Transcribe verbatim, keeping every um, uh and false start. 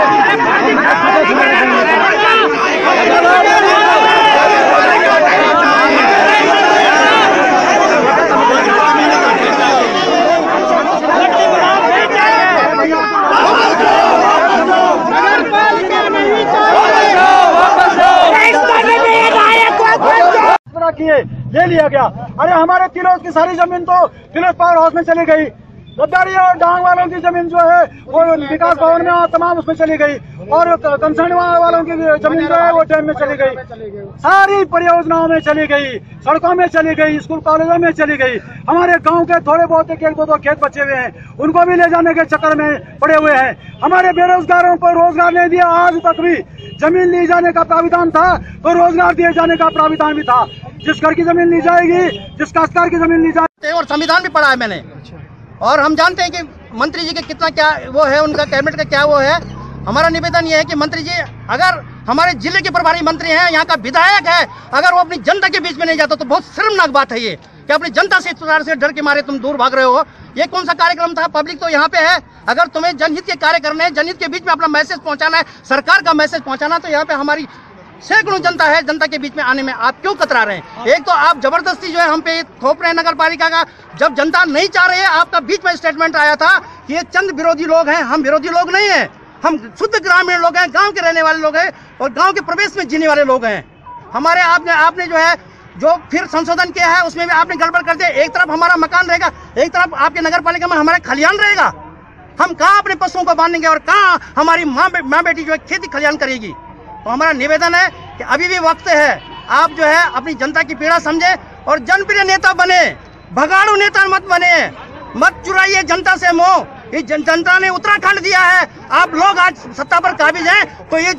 किए ले लिया गया। अरे हमारे तिलोक की सारी जमीन तो तिलोक पावर हाउस में चली गई। गद्दारी और डांग वालों की जमीन जो है वो विकास भवन में और तमाम उसमें चली गई, और कंसर्न वालों की जमीन जो है वो डैम में चली गई। सारी परियोजनाओं में चली गई, सड़कों में चली गई, स्कूल कॉलेजों में चली गई। हमारे गांव के थोड़े बहुत एक दो दो खेत बचे हुए हैं, उनको भी ले जाने के चक्कर में पड़े हुए हैं। हमारे बेरोजगारों को रोजगार नहीं दिया। आज तक भी जमीन ली जाने का प्राविधान था तो रोजगार दिए जाने का प्राविधान भी था। जिस घर की जमीन ली जाएगी, जिस काश्तकार की जमीन ली जाएगी। और संविधान भी पढ़ा है मैंने, और हम जानते हैं कि मंत्री जी के कितना क्या वो है, उनका कैबिनेट का क्या वो है। हमारा निवेदन ये है कि मंत्री जी अगर हमारे जिले के प्रभारी मंत्री हैं, यहाँ का विधायक है, अगर वो अपनी जनता के बीच में नहीं जाता तो बहुत शर्मनाक बात है ये कि अपनी जनता से इस प्रकार से डर के मारे तुम दूर भाग रहे हो। ये कौन सा कार्यक्रम था? पब्लिक तो यहाँ पे है। अगर तुम्हें जनहित के कार्य करने हैं, जनहित के बीच में अपना मैसेज पहुँचाना है, सरकार का मैसेज पहुँचाना, तो यहाँ पे हमारी सैकड़ों जनता है। जनता के बीच में आने में आप क्यों कतरा रहे हैं? एक तो आप जबरदस्ती जो है हम पे थोप रहे हैं नगर पालिका का, जब जनता नहीं चाह रही है। आपका बीच में स्टेटमेंट आया था कि ये चंद विरोधी लोग हैं। हम विरोधी लोग नहीं हैं, हम शुद्ध ग्रामीण लोग हैं, गांव के रहने वाले लोग हैं और गांव के प्रवेश में जीने वाले लोग हैं। हमारे आपने आपने जो है जो फिर संशोधन किया है उसमें भी आपने गड़बड़ कर दिया। एक तरफ हमारा मकान रहेगा, एक तरफ आपके नगर पालिका में हमारा खलियान रहेगा। हम कहाँ अपने पशुओं को बांधेंगे और कहाँ हमारी माँ माँ बेटी जो है खेती खलियान करेगी? तो हमारा निवेदन है कि अभी भी वक्त है, आप जो है अपनी जनता की पीड़ा समझे और जनप्रिय नेता बने, भगाड़ू नेता मत बने, मत चुराइए जनता से मोह। ये जनता ने उत्तराखंड दिया है, आप लोग आज सत्ता पर काबिज हैं तो ये